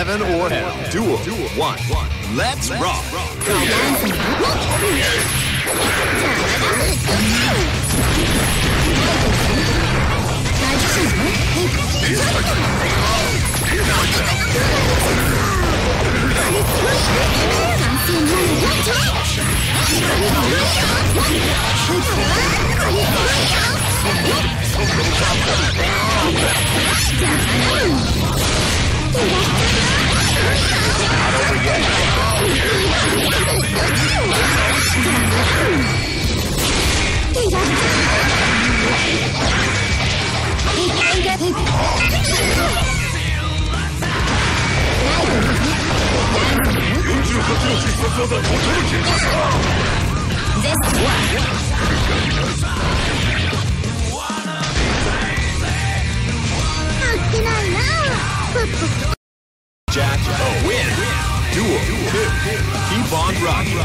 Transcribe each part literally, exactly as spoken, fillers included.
Heaven or hell. Duel. One. Let's rock. Not over yet. Jack, oh, win. Duel. Keep on rocking.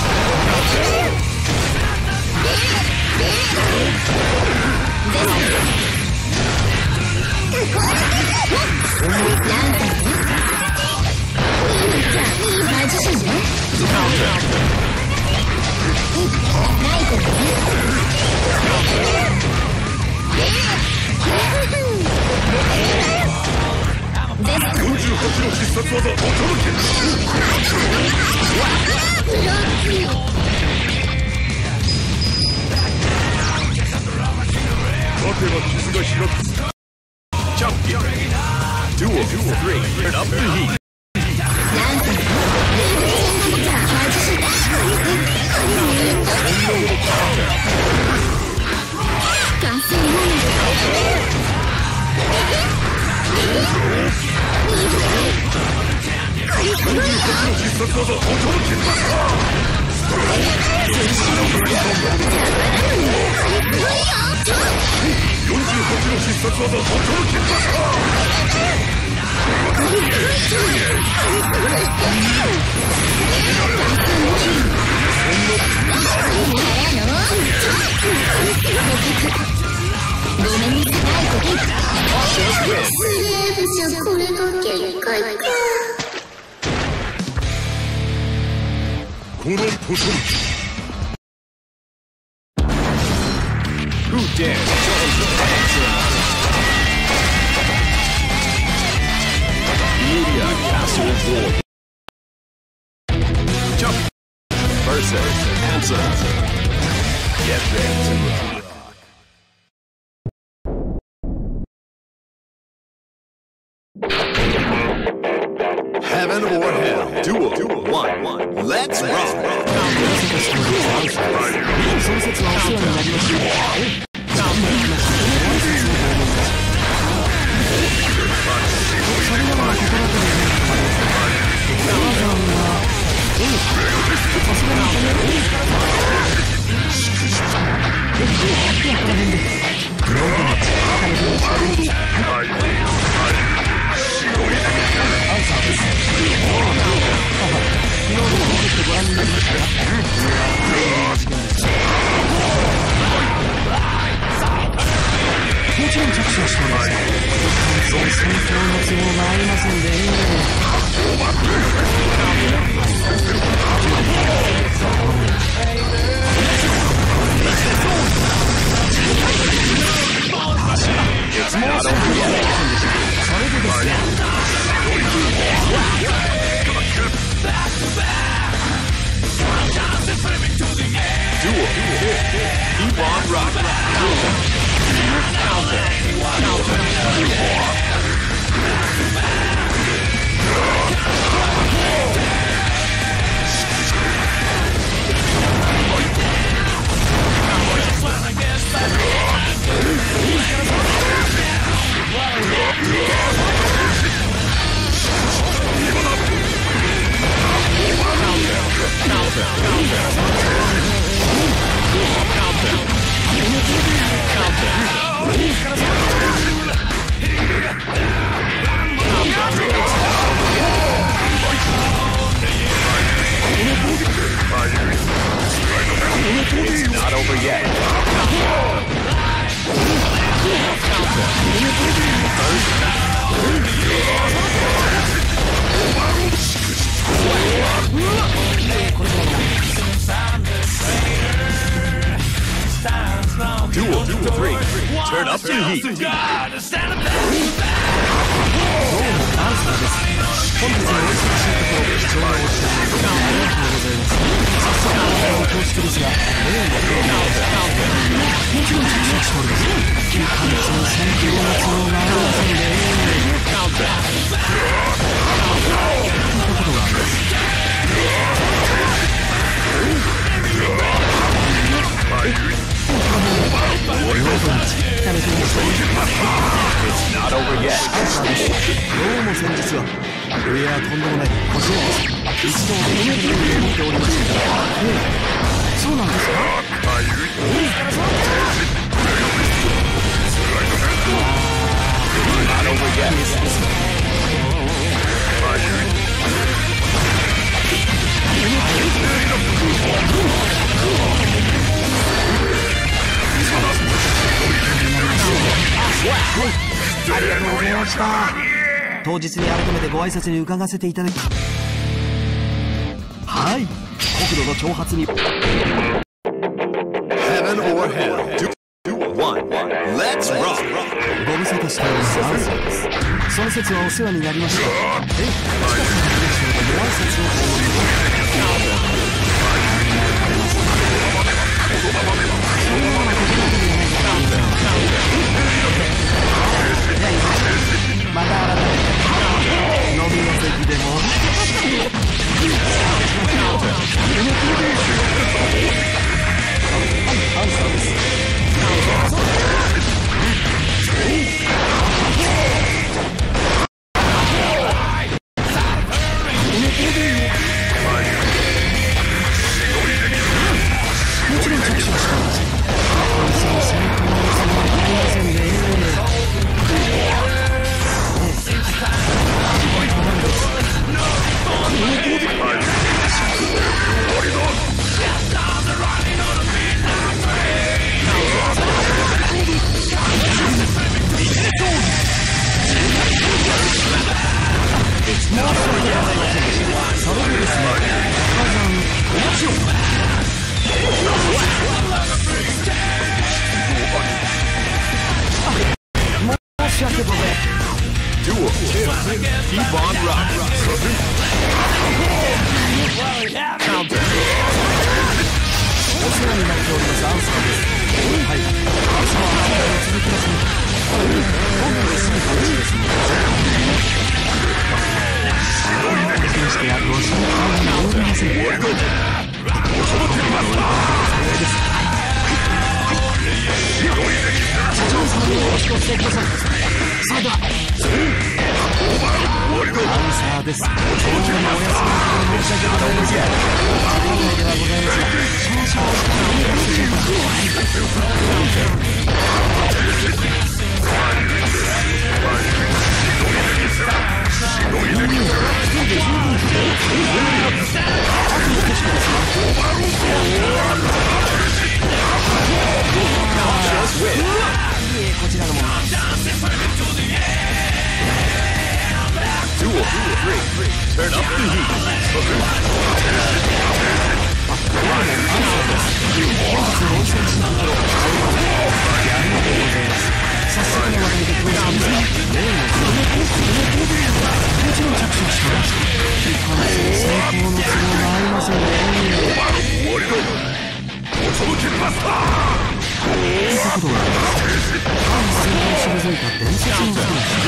Champion. Duel. Three. Turn up the heat. Who dares challenge the answer? Media Castle War. Jump versus answer. Get ready to rock. Heaven or hell. Duel. One. Let's rock. It's not over yet. Duel. Keep on rocking. Counter. Counter. It's not over yet. First. Duel three. Turn up the heat. どうもアンサーです。本日のお忙しいところ視聴がお時間ありがとうございます。早速の恐縮ですが、例のもちろん着手しております。急貫通戦闘の都合がありませんね。聞いたことがあります。 Not over yet. アンサーです。どうも先日は、いやとんでもない、こちらこそ一度お見事に思っておりましたから。ええ、そうなんですか。 Not over yet. ありがとうございました。当日に改めてご挨拶に伺わせていただき、はい、国土の挑発に Heaven or hell. Duel one. Let's rock. ご無沙汰しておりますアンサーです。その説はお世話になりました。ええ、近くにいらっしゃるご挨拶をお願いします。また改めて飲みの席でもアンサーです。もちろん着手はしたんです。 Duel two. Keep on rocking. Counter. お世話になっておりますアンサーです。はい、明日は何回も続きますね。今度ですぐ楽しいですね。できましてご心配に及びません。社長様によろしくお伝えください。さあではアンサーです。今日もお休みのところ申し訳ございません。時間内ではございますが、少々お時間をお願いしましょうか。こちらのもの。 Duel three. Turn up the heat. 早速の話題でございます。例のもちろん着手しております。一貫性成功の都合がありませんね。聞いたことがあります。反戦を退いた伝説の人です。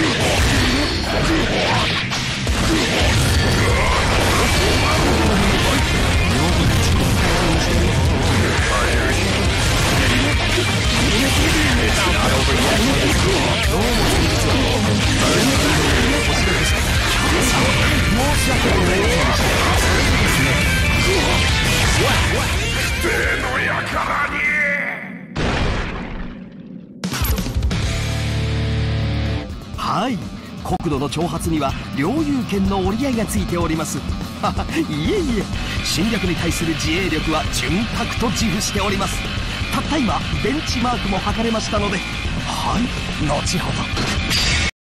はい、国土の挑発には領有権の折り合いがついております。いえいえ、侵略に対する自衛力は潤沢と自負しております。たった今ベンチマークも測れましたので、はい、後ほど。